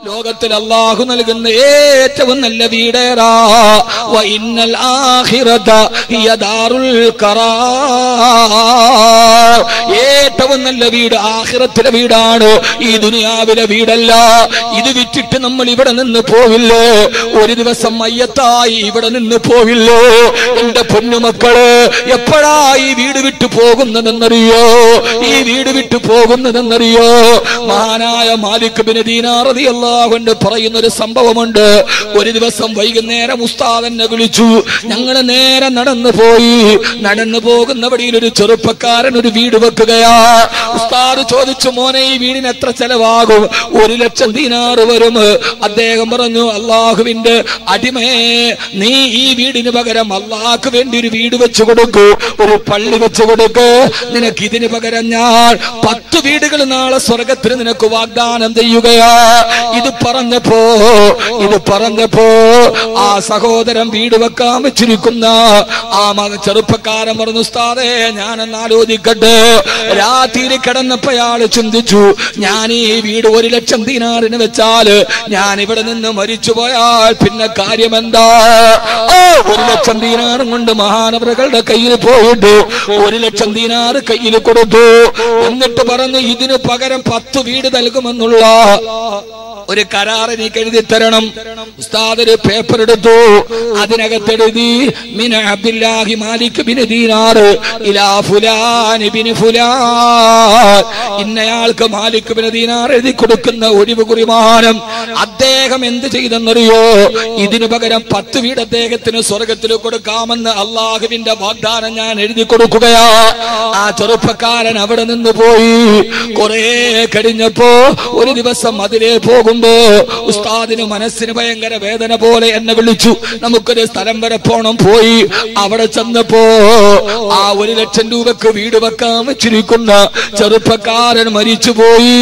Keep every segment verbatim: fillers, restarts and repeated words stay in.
ലോകത്തിൽ അല്ലാഹു നൽകുന്ന ഏറ്റവും നല്ല വീടേറാ വ ഇന്നൽ ആഖിറത ഹിയ ദാറുൽ ഖറാർ. ഏറ്റവും നല്ല വീട് ആഖിറത്തിലെ വീടാണ്, ഈ ദുനിയാവിലെ വീടല്ല. ഇത് വിറ്റിട്ട് നമ്മൾ ഇവിടെ നിന്ന് പോവില്ലോ, ഒരു ദിവസം മയ്യത്തായി ഇവിടെ നിന്ന് പോവില്ലോ. എന്റെ പൊന്നുമക്കള് എപ്പോഴാ ഈ വീട് വിട്ടു പോകുന്നതെന്നറിയോ? ഈ വീട് വിട്ടു പോകുന്നതെന്നറിയോ? മഹാനായ മാലിക് ബിൻ ദീനാർ റളിയല്ലാഹു അൻഹു പറയുന്ന ഒരു സംഭവമുണ്ട്. ഒരു ദിവസം വൈകുന്നേരം ഉസ്താദ് എന്നെ വിളിച്ചു. ഞങ്ങൾ നേരെ നടന്നു പോയി. നടന്നു പോകുന്ന വഴിയിൽ ഒരു ചെറുപ്പക്കാരൻ ഒരു വീട് വെക്കുകയാ. ഉസ്താദ് ചോദിച്ചു, മോനെ ഈ വീടിന് എത്ര ചെലവാകും? ഒരു ലക്ഷം ദീനാറ് വരും. അദ്ദേഹം പറഞ്ഞു, അള്ളാഹുവിന്റെ അടിമയെ, നീ ഈ വീടിന് പകരം അള്ളാഹ്ക്ക് വേണ്ടി ഒരു വീട് വെച്ചു കൊടുക്കൂ, ഒരു പള്ളി വെച്ചു കൊടുക്ക്. നിനക്ക് ഇതിന് പകരം ഞാൻ പത്ത് വീടുകൾ നാളെ സ്വർഗത്തിന് നിനക്ക് വാഗ്ദാനം ചെയ്യുകയാ. ഇത് പറഞ്ഞപ്പോ ഇത് പറഞ്ഞപ്പോ ആ സഹോദരൻ വീട് വെക്കാൻ വെച്ചിരിക്കുന്ന ആ മക ചെറുപ്പക്കാരൻ പറഞ്ഞു, ഉസ്താദേ ഞാനെന്ന് ആലോചിക്കട്ടെ. രാത്രി കിടന്നപ്പോ അയാള് ചിന്തിച്ചു, ഞാൻ ഈ വീട് ഒരു ലക്ഷം ദീനാറിന് വെച്ചാല് ഞാൻ ഇവിടെ നിന്ന് മരിച്ചു പോയാൽ പിന്നെ കാര്യം എന്താ? ഓ ഒരു ലക്ഷം ദീനാറും കൊണ്ട് മഹാനവറുകളുടെ കയ്യിൽ പോയിട്ട് ഒരു ലക്ഷം ദീനാറ് കയ്യിൽ കൊടുത്തു. എന്നിട്ട് പറഞ്ഞു, ഇതിന് പകരം പത്ത് വീട് നൽകുമെന്നുള്ള ഒരു കരാർ എനിക്ക് എഴുതി തരണം. ഉസ്താദ് ഒരു പേപ്പർ എടുത്തു. അതിനകത്തെഴുതി, മിൻ അബ്ദുല്ലാഹി മാലിക് ബിൻ ദീനാർ ഇലാ ഫുലാൻ ബിൻ ഫുലാൻ. ഇന്നയാൾക്ക് മാലിക് ബിൻ ദീനാർ എഴുതി കൊടുക്കുന്ന ഒഴിവ് കുറിമാനം. അദ്ദേഹം എന്ത് ചെയ്തെന്നറിയോ? ഇതിനു പകരം പത്ത് വീട് അദ്ദേഹത്തിന് സ്വർഗത്തിൽ കൊടുക്കാമെന്ന് അള്ളാഹുവിന്റെ വാഗ്ദാനം ഞാൻ എഴുതി കൊടുക്കുകയാ. ആ ചെറുപ്പക്കാരൻ അവിടെ നിന്ന് പോയി. കുറെ കഴിഞ്ഞപ്പോ ഒരു ദിവസം അതിലേ പോകുമ്പോ ഉസ്താദിന് മനസ്സിന് ഭയങ്കര വേദന പോലെ എന്നെ വിളിച്ചു. നമുക്കൊരു സ്ഥലം വരെ പോണം. പോയി അവിടെ ചെന്നപ്പോ ആ ഒരു ലക്ഷം രൂപക്ക് വീട് വെക്കാൻ വെച്ചിരിക്കുന്ന ചെറുപ്പക്കാരൻ മരിച്ചുപോയി.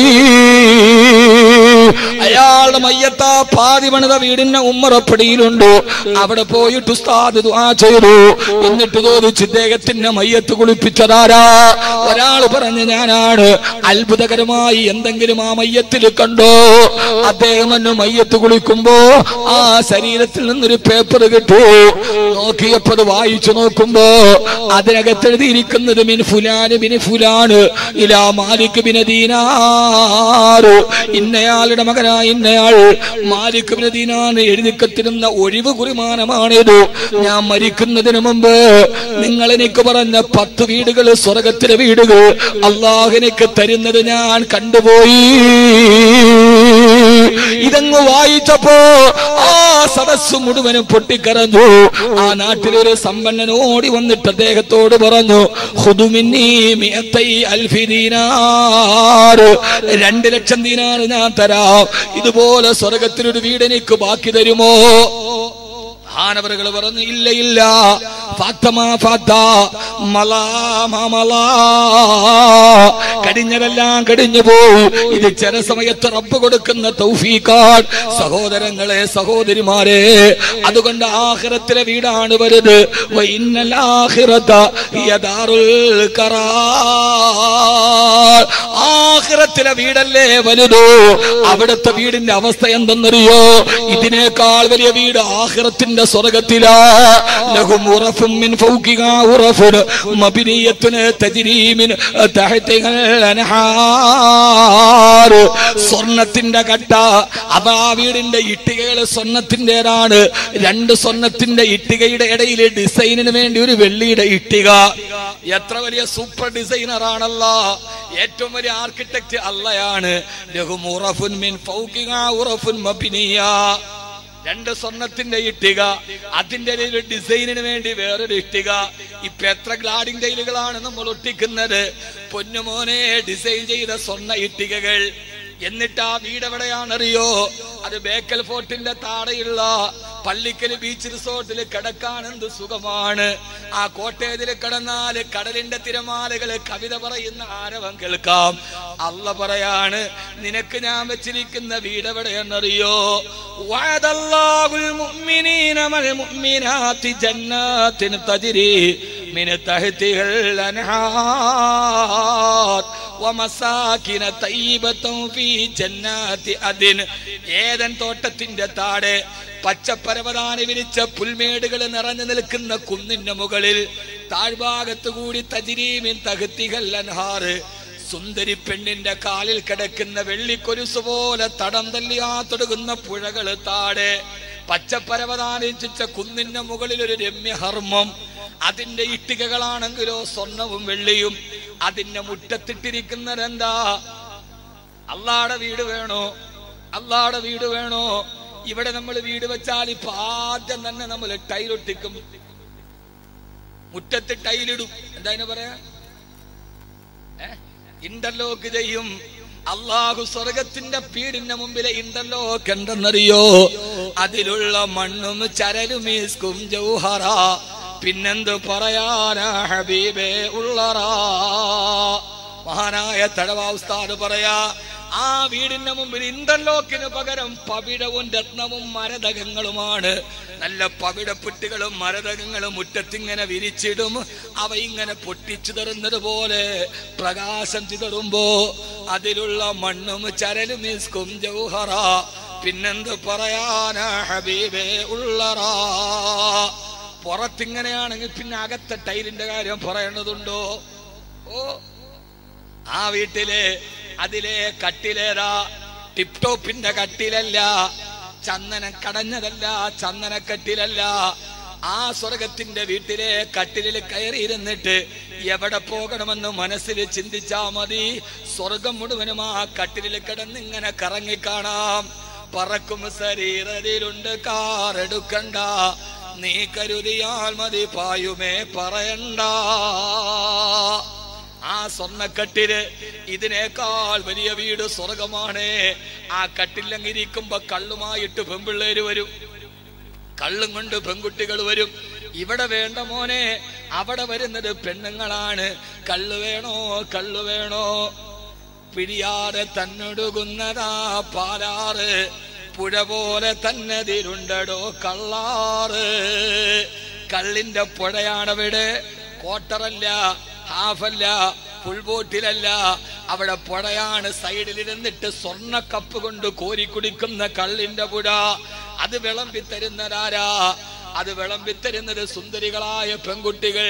അയാളുടെ മയ്യത്താ പാതി പണിത വീടിന്റെ ഉമ്മറപ്പടിയിലുണ്ട്. അവിടെ പോയിട്ട് ഉസ്താദ് ദുആ ചെയ്തു. എന്നിട്ട് ചോദിച്ചു, ഇദ്ദേഹത്തിന്റെ മയ്യത്ത് കുളിപ്പിച്ചതാരാ? ഒരാൾ പറഞ്ഞു, ഞാനാണ്. അത്ഭുതകരമായി എന്തെങ്കിലും ആ മയ്യത്തിൽ കണ്ടോ? അദ്ദേഹം എന്നെ മയ്യത്ത് കുളിക്കുമ്പോ ആ ശരീരത്തിൽ നിന്നൊരു പേപ്പർ കിട്ടു. നോക്കിയപ്പോ അത് വായിച്ചു നോക്കുമ്പോ അതിനകത്ത് എഴുതിയിരിക്കുന്നത് മിൻ ഫുലാൻ ബിൻ ഫുലാൻ ഇലാ മാലിക് ബിൻ ദീനാർ. ഇന്നയാളുടെ മകനായ ഇന്നയാൾ മാലിക് ബിൻ ദീനാർ എഴുതിക്കത്തിരുന്ന ഒഴിവ് കുറിമാനമാണിത്. ഞാൻ മരിക്കുന്നതിന് മുമ്പ് നിങ്ങൾ എനിക്ക് പറഞ്ഞ പത്ത് വീടുകൾ, സ്വർഗത്തിലെ വീടുകൾ അള്ളാഹു എനിക്ക് തരുന്നത് ഞാൻ കണ്ടുപോയി. ഇതങ്ങ് വായിച്ചപ്പോ ആ സദസ്സ് മുഴുവനും പൊട്ടിക്കരഞ്ഞു. ആ നാട്ടിലൊരു സമ്പന്നൻ ഓടി വന്നിട്ട് അദ്ദേഹത്തോട് പറഞ്ഞു, ഖുദുമിന്നീ മിഅത്തൈ അൽഫി ദീനാർ, രണ്ട് ലക്ഷം ദീനാർ ഞാൻ തരാം. ഇതുപോലെ സ്വർഗത്തിലൊരു വീട് എനിക്ക് ബാക്കി തരുമോ? മഹാനവറുകൾ പറഞ്ഞു, ഇല്ല ഇല്ല. കഴിഞ്ഞതെല്ലാം കഴിഞ്ഞു പോയി. ഇത് ചില സമയത്ത് റബ്ബ് കൊടുക്കുന്ന തൗഫീഖാണ്. സഹോദരങ്ങളെ, സഹോദരിമാരെ, അതുകൊണ്ട് ആഖിറത്തിലെ വീടാണ് വലുത്. വഇന്നൽ ആഖിറത ഹിയ ദാറുൽ ഖറാർ. ആഖിറത്തിലെ വീടല്ലേ വലുത്. അവിടുത്തെ വീടിന്റെ അവസ്ഥ എന്തെന്നറിയോ? ഇതിനേക്കാൾ വലിയ വീട് ആഖിറത്തിന്റെ സ്വർഗത്തിലാ. ലഹും ഉറഫും മിൻ ഫൗഖിഹാ ഉറഫുൻ മബ്നിയത്തുൻ തജ്രീ മിൻ തഹ്തിഹാ അൻഹാർ. സ്വർണത്തിന്റെ കട്ട. അതാ വീടിന്റെ ഇഷ്ടികകൾ സ്വർണത്തിന്റേതാണ്. രണ്ട് സ്വർണത്തിന്റെ ഇഷ്ടികയുടെ ഇടയിൽ ഡിസൈനിന് വേണ്ടി ഒരു വെള്ളിയുടെ ഇഷ്ടിക. എത്ര വലിയ സൂപ്പർ ഡിസൈനർ ആണല്ലോ! ഏറ്റവും വലിയ ആർക്കിടെക്ട് അള്ളയാണ്. ലഹും ഉറഫുൻ മിൻ ഫൗഖിഹാ ഉറഫുൻ മബ്നിയാ. രണ്ട് സ്വർണത്തിന്റെ ഇഷ്ടിക, അതിന്റെ ഡിസൈനിന് വേണ്ടി വേറൊരു ഇഷ്ടിക. ഇപ്പൊ എത്ര ഗ്ലാഡിംഗ് ടൈലുകളാണ് നമ്മൾ ഒട്ടിക്കുന്നത്! പൊന്നുമോനെ, ഡിസൈൻ ചെയ്ത സ്വർണ്ണ ഇഷ്ടികകൾ. എന്നിട്ട് ആ വീട് എവിടെയാണറിയോ? അത് ബേക്കൽ ഫോർട്ടിന്റെ താഴെയുള്ള പള്ളിക്കൽ ബീച്ച് റിസോർട്ടിൽ കിടക്കാൻ എന്ത് സുഖമാണ്. ആ കോട്ടേജിൽ കിടന്നാല് കടലിന്റെ തിരമാലകള് കവിത പറയുന്ന ആരവം കേൾക്കാം. അള്ള പറയാണ്, നിനക്ക് ഞാൻ വെച്ചിരിക്കുന്ന വീട് എവിടെയെന്നറിയോ? വഅദല്ലാഹുൽ മുഅ്മിനീന വൽ മുഅ്മിനാതി ജന്നാത്തിൻ തജ്രി മിൻ തഹ്തിഹൽ അൻഹാർ വമസാകിന തയ്യിബതൻ ഫീ ജന്നാതി അദിൻ. ഏദൻ തോട്ടത്തിന്റെ താഴെ പച്ചപ്പരവതാനി വിരിച്ച പുൽമേടുകൾ നിറഞ്ഞു നിൽക്കുന്ന കുന്നിന്റെ മുകളിൽ താഴ്ഭാഗത്തു കൂടി തജ്രീമിൻ തഹ്തിഹൽ അൻഹാർ, സുന്ദരി പെണ്ണിന്റെ കാലിൽ കിടക്കുന്ന വെള്ളിക്കൊരുസ് പോലെ തടം തല്ലിയാ തൊടുകുന്ന പുഴകള് താഴെ പച്ചപ്പരവതാനിച്ച കുന്നിന്റെ മുകളിൽ ഒരു രമ്യഹർമ്മം. അതിന്റെ ഇഷ്ടികകളാണെങ്കിലോ സ്വർണവും വെള്ളിയും. അതിന്റെ മുറ്റത്തിട്ടിരിക്കുന്നതെന്താ? അള്ളാടെ വീട് വേണോ? അള്ളാടെ വീട് വേണോ? ഇവിടെ നമ്മൾ വീട് വെച്ചാൽ ഇപ്പൊ ആദ്യം തന്നെ നമ്മൾ ടൈലൊട്ടിക്കും, മുറ്റത്ത് ടൈലിടും. എന്താ അതിനെ പറയാ? ഇന്റർലോക്ക് ചെയ്യും. അള്ളാഹു സ്വർഗത്തിന്റെ വീടിന്റെ മുമ്പിലെ ഇന്റർലോക്ക് എന്തെന്നറിയോ? അതിലുള്ള മണ്ണും ചരലും ഈസ്കും ജൗഹറ. പിന്നെന്ത് പറയാനാ ഹബീബേ ഉള്ളറാ. മഹാനായ തഴവ ഉസ്താദ് പറയാ, ആ വീടിന്റെ മുമ്പിൽ ഇന്റർലോക്കിന് പകരം പവിഴവും രത്നവും മരതകങ്ങളുമാണ്. നല്ല പവിഴപ്പെട്ടുകളും മരതകങ്ങളും മുറ്റത്തിങ്ങനെ വിരിച്ചിടും. അവ ഇങ്ങനെ പൊട്ടിച്ചു തരുന്നത് പോലെ പ്രകാശം ചിതറുമ്പോ അതിലുള്ള മണ്ണും ചരലും ഇസ്കും ജൗഹറ. പിന്നെന്ത് പറയാനാ ഹബീബേ ഉള്ളറാ. പുറത്തിങ്ങനെയാണെങ്കിൽ പിന്നെ അകത്തെ ടൈലിന്റെ കാര്യം പറയേണ്ടതുണ്ടോ? ഓ, ആ വീട്ടിലെ അതിലെ കട്ടിലേതാ? ടിപ് ടോപ്പിന്റെ കട്ടിലല്ല, ചന്ദനം കടഞ്ഞതല്ല, ചന്ദനക്കട്ടിലല്ല. ആ സ്വർഗത്തിന്റെ വീട്ടിലെ കട്ടിലിൽ കയറിയിരുന്നിട്ട് എവിടെ പോകണമെന്ന് മനസ്സിൽ ചിന്തിച്ചാ മതി. സ്വർഗം മുഴുവനും ആ കട്ടിലിൽ കിടന്നിങ്ങനെ കറങ്ങിക്കാണാം. പറക്കും ശരീരത്തിലുണ്ട് കാറെടുക്കണ്ട, നീ കരുതിയാൽ മതി പായുമേ പറയണ്ട. ആ സ്വർണ്ണക്കട്ടില് ഇതിനേക്കാൾ വലിയ വീട് സ്വർഗമാണ്. ആ കട്ടിലങ്ങിരിക്കുമ്പോ കള്ളുമായിട്ട് പെൺപിള്ളേര് വരും, കള്ളും കൊണ്ട് പെൺകുട്ടികൾ വരും. ഇവിടെ വേണ്ട മോനെ, അവിടെ വരുന്നത് പെണ്ണുങ്ങളാണ്. കള്ളു വേണോ? കള്ളു വേണോ? പിടിയാതെ തന്നൊടുകുന്നതാ പാലാറ്, പുഴ പോലെ തന്നതിലുണ്ടടോ കള്ളാറ്. കള്ളിന്റെ പുഴയാണവിടെ. ക്വാർട്ടറല്ല, ഹാഫല്ല, ഫുൾബോട്ടിലല്ല, അവിടെ പുഴയാണ്. സൈഡിലിരുന്നിട്ട് സ്വർണ്ണ കപ്പ് കൊണ്ട് കോരി കുടിക്കുന്ന കള്ളിന്റെ പുഴ. അത് വിളമ്പിത്തരുന്നതാരാ? അത് വിളമ്പിത്തരുന്നത് സുന്ദരികളായ പെൺകുട്ടികൾ.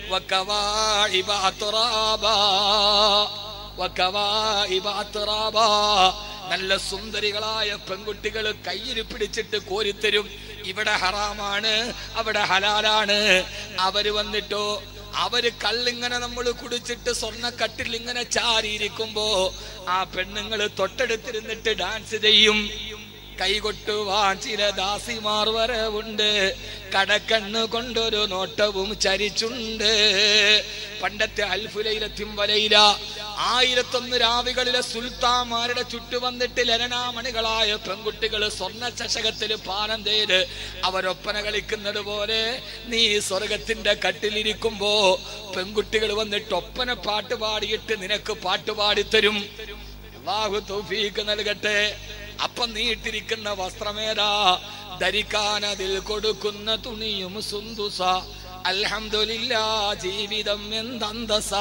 നല്ല സുന്ദരികളായ പെൺകുട്ടികൾ കയ്യിൽ പിടിച്ചിട്ട് കോരിത്തരും. ഇവിടെ ഹറാമാണ്, അവിടെ ഹലാലാണ്. അവര് വന്നിട്ടോ, അവര് കള്ളിങ്ങനെ നമ്മൾ കുടിച്ചിട്ട് സ്വർണ്ണക്കട്ടിൽ ഇങ്ങനെ ചാരിയിരിക്കുമ്പോ ആ പെണ്ണുങ്ങള് തൊട്ടടുത്തിരുന്നിട്ട് ഡാൻസ് ചെയ്യും. കൈകൊട്ടുവാൻ ചില ദാസിമാർ വരവുണ്ട്, കടക്കണ്ണ് കൊണ്ടൊരു നോട്ടവും ചരിച്ചുണ്ട്. പണ്ടത്തെ അൽഫുലൈലത്തും വലൈല, ആയിരത്തൊന്ന് രാവികളിലെ സുൽത്താന്മാരുടെ ചുറ്റു വന്നിട്ട് ലലനാമണികളായ പെൺകുട്ടികൾ സ്വർണ്ണ ചഷകത്തിൽ പാനം ചെയ്ത് അവരൊപ്പന കളിക്കുന്നത് പോലെ നീ സ്വർഗത്തിന്റെ കട്ടിലിരിക്കുമ്പോ പെൺകുട്ടികൾ വന്നിട്ട് ഒപ്പന പാട്ട് പാടിയിട്ട് നിനക്ക് പാട്ടുപാടിത്തരും. അല്ലാഹു തൗഫീഖ് നൽകട്ടെ. അപ്പം നീട്ടിരിക്കുന്ന വസ്ത്രമേതാ? ധരിക്കാൻ അതിൽ കൊടുക്കുന്ന തുണിയും സുന്ദുസ. അൽഹംദുലില്ലാ, ജീവിതം എന്തന്തസാ.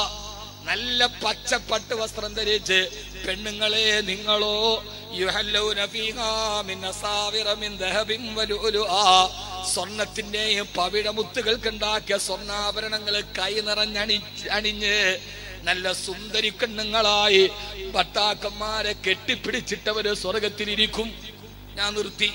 നല്ല പച്ചപ്പട്ട് വസ്ത്രം ധരിച്ച് പെണ്ണുങ്ങളെ നിങ്ങളോ യുഹല്ലൗന ഫീഹാ മിൻ അസാവിറ മിൻ ദഹബിൻ വലുലുആ. സ്വർണത്തിന്റെയും പവിഴമുത്തുകൾക്കുണ്ടാക്കിയ സ്വർണ്ണാഭരണങ്ങൾ കൈ നിറഞ്ഞണി അണിഞ്ഞ് നല്ല സുന്ദരി കണ്ണുങ്ങളായി ഭർത്താക്കന്മാരെ കെട്ടിപ്പിടിച്ചിട്ടവര് സ്വർഗത്തിലിരിക്കും. ഞാൻ നിർത്തി.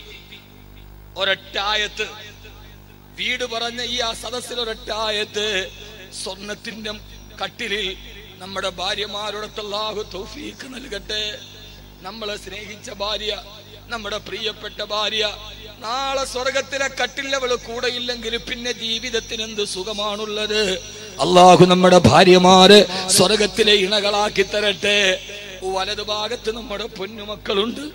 ഒരൊറ്റായത്ത് വീട് പറഞ്ഞ ഈ ആ സദസ്സിൽ ഒരൊറ്റായത്ത് സ്വർണത്തിന്റെ കട്ടിലിൽ നമ്മുടെ ഭാര്യമാരോടൊത്ത് അല്ലാഹു തൗഫീഖ് നൽകട്ടെ. നമ്മളെ സ്നേഹിച്ച ഭാര്യ, നമ്മുടെ പ്രിയപ്പെട്ട ഭാര്യ നാളെ സ്വർഗത്തിലെ കട്ടിലവള് കൂടെയില്ലെങ്കിൽ പിന്നെ ജീവിതത്തിന് എന്ത് സുഖമാണുള്ളത്? അള്ളാഹു നമ്മുടെ ഭാര്യമാര് സ്വർഗത്തിലെ ഇണകളാക്കി തരട്ടെ. വലതു ഭാഗത്ത് നമ്മുടെ പൊന്നുമക്കളുണ്ട്.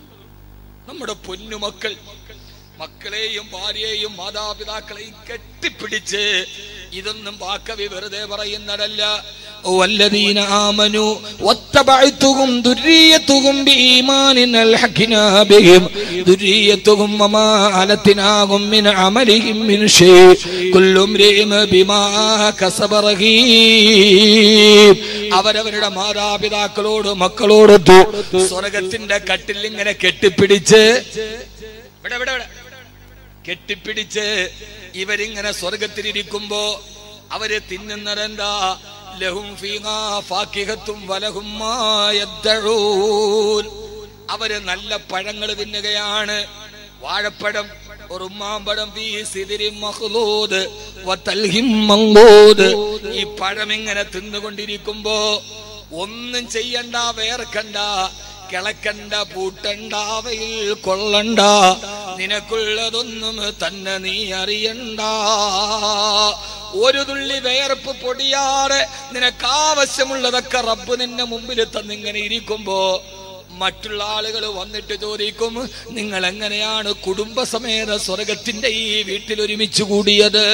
നമ്മുടെ പൊന്നുമക്കൾ മക്കളെയും ഭാര്യയെയും മാതാപിതാക്കളെയും കെട്ടിപ്പിടിച്ച്, ഇതൊന്നും വാക്കവി വെറുതെ പറയുന്നതല്ല. والذين آمنوا واتبعتهم ذريتهم بإيمان ألحقنا بهم ذريتهم وما ألتناهم من عملهم من شيء كل امرئ بما كسب رهين. അവരവരുടെ മാതാപിതാക്കളോട് മക്കളോടൊത്തു സ്വർഗത്തിന്റെ കട്ടിൽ ഇങ്ങനെ കെട്ടിപ്പിടിച്ച് ഇവിടെ ഇവിടെ ഇവിടെ കെട്ടിപ്പിടിച്ച് ഇവരിങ്ങനെ സ്വർഗത്തിലിരിക്കുമ്പോ അവര് തിന്നുന്നതെന്താ? ലഹും ഫീഹാ ഫാക്കിഹത്തും വലഹും മാ യദ്ദഊൻ. അവര് നല്ല പഴങ്ങൾ തിന്നുകയാണ്. വാഴപ്പഴം, ഉറുമാമ്പഴം, ഫീ സിദ്രിൻ മഖ്ലൂദ് വതൽഹിം മംദൂദ്. ഈ പഴം ഇങ്ങനെ തിന്നുകൊണ്ടിരിക്കുമ്പോ ഒന്നും ചെയ്യണ്ട, വേർക്കണ്ട, കിളക്കണ്ട, പൂട്ടണ്ട, അവയിൽ കൊള്ളണ്ട, നിനക്കുള്ളതൊന്നും തന്നെ നീ അറിയണ്ട. ഒരു തുള്ളി വേർപ്പ് പൊടിയാറെ നിനക്കാവശ്യമുള്ളതൊക്കെ റബ്ബ് നിന്നെ മുമ്പിൽ തന്നിങ്ങനെ ഇരിക്കുമ്പോ മറ്റുള്ള ആളുകൾ വന്നിട്ട് ചോദിക്കും, നിങ്ങൾ എങ്ങനെയാണ് കുടുംബസമേത സ്വർഗത്തിന്റെ ഈ വീട്ടിൽ ഒരുമിച്ച് കൂടിയത്?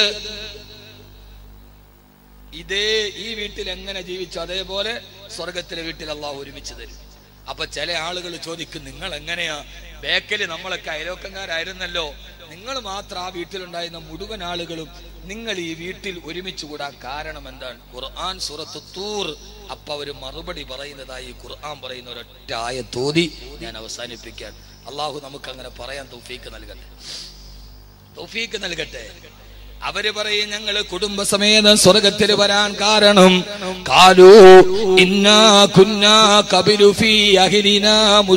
ഇതേ ഈ വീട്ടിൽ എങ്ങനെ ജീവിച്ചു അതേപോലെ സ്വർഗത്തിലെ വീട്ടിൽ അള്ളാഹു ഒരുമിച്ച് തരും. അപ്പൊ ചില ആളുകൾ ചോദിക്കും, നിങ്ങൾ എങ്ങനെയാ? ബേക്കല് നമ്മളൊക്കെ അയലോക്കക്കാരായിരുന്നല്ലോ, നിങ്ങൾ മാത്രം ആ വീട്ടിലുണ്ടായിരുന്ന മുഴുവൻ ആളുകളും നിങ്ങൾ ഈ വീട്ടിൽ ഒരുമിച്ച് കൂടാൻ കാരണം എന്താണ്? ഖുർആൻ സൂറത്ത് തൂർ. അപ്പൊ അവര് മറുപടി പറയുന്നതായി ഖുർആൻ പറയുന്ന ഒരൊറ്റ ആയത്തോതി ഞാൻ അവസാനിപ്പിക്കാൻ. അള്ളാഹു നമുക്ക് അങ്ങനെ പറയാൻ തൗഫീക്ക് നൽകട്ടെ, തൗഫീക്ക് നൽകട്ടെ. അവര് പറയും, ഞങ്ങള് കുടുംബസമേതം സ്വർഗത്തിൽ വരാൻ കാരണം ഖാലൂ ഇന്നാ കുന്നാ ഖബിലു ഫീ അഹ്ലിനാ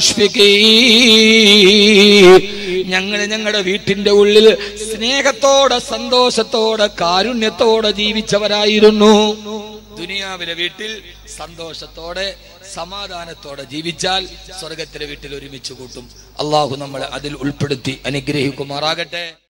മുശ്ഫിഖീൻ. ഞങ്ങള് ഞങ്ങളുടെ വീട്ടിന്റെ ഉള്ളിൽ സ്നേഹത്തോടെ, സന്തോഷത്തോടെ, കാരുണ്യത്തോടെ ജീവിച്ചവരായിരുന്നു. ദുനിയാവിലെ വീട്ടിൽ സന്തോഷത്തോടെ, സമാധാനത്തോടെ ജീവിച്ചാൽ സ്വർഗത്തിലെ വീട്ടിൽ ഒരുമിച്ച് കൂട്ടും. അള്ളാഹു നമ്മളെ അതിൽ ഉൾപ്പെടുത്തി അനുഗ്രഹിക്കുമാറാകട്ടെ.